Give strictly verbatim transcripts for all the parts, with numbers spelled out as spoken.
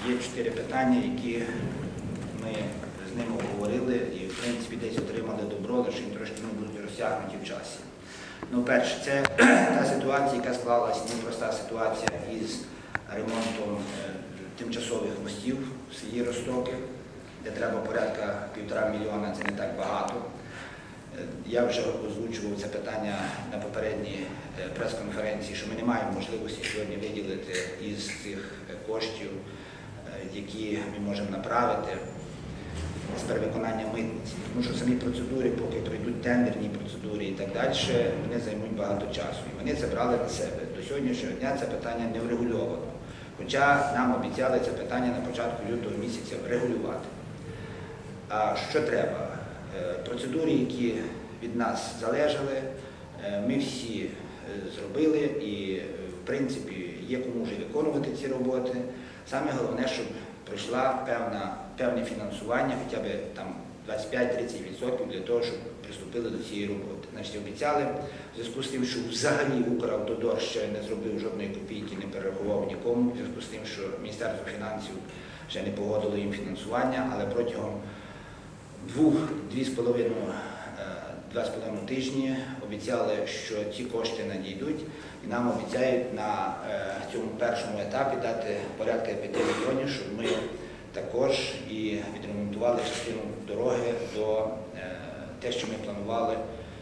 є чотири питання, які ми з ними обговорили і, в принципі, десь отримали добро, лише трошки не будуть розтягнуті в часі. Ну, перше, це та ситуація, яка склалась, непроста ситуація із ремонтом тимчасових мостів в селі Розтоки, де треба порядка півтора мільйона, це не так багато. Я вже озвучував це питання на попередній прес-конференції, що ми не маємо можливості сьогодні виділити із цих коштів, які ми можемо направити з перевиконання митниці. Тому що самі процедури, поки пройдуть тендерні процедури і так далі, вони займуть багато часу. І вони це брали на себе. До сьогоднішнього дня це питання не врегульовано. Хоча нам обіцяли це питання на початку лютого місяця врегулювати. А що треба? Процедури, які від нас залежали, ми всі зробили і, в принципі, є кому вже виконувати ці роботи. Саме головне, щоб пройшла певна, певне фінансування, хоча б там двадцять п'ять тридцять відсотків для того, щоб приступили до цієї роботи. Значить, обіцяли, в зв'язку з тим, що взагалі Укравтодор ще не зробив жодної копійки, не перерахував нікому, в зв'язку з тим, що Міністерство фінансів ще не погодило їм фінансування, але протягом двох, дві з половиною, два з половиною тижні обіцяли, що ці кошти надійдуть, і нам обіцяють на цьому першому етапі дати порядка п'яти мільйонів, щоб ми також і відремонтували частину дороги до те, що ми планували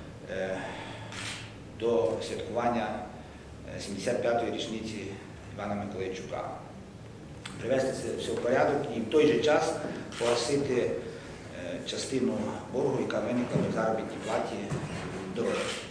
до святкування сімдесят п'ятої річниці Івана Миколайчука. Привести це все в порядок і в той же час погасити частину боргу, яка виникла в заробітній платі дороги.